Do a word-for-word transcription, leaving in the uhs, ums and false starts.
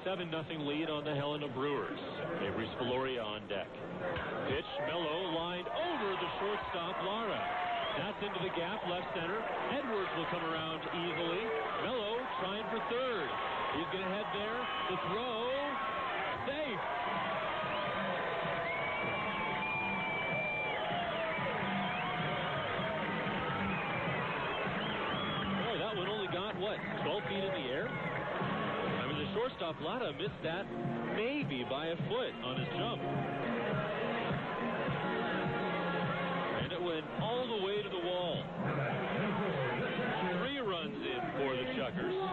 seven nothing lead on the Helena Brewers. Avery Spaloria on deck. Pitch, Melo lined over the shortstop, Lara. That's into the gap, left center. Edwards will come around easily. Melo trying for third. He's going to head there. The throw, safe. Boy, that one only got, what, twelve feet in the air? I mean, the shortstop, Lara, missed that maybe by a foot on his jump. And it went all the way to the wall. Three runs in for the Chukars.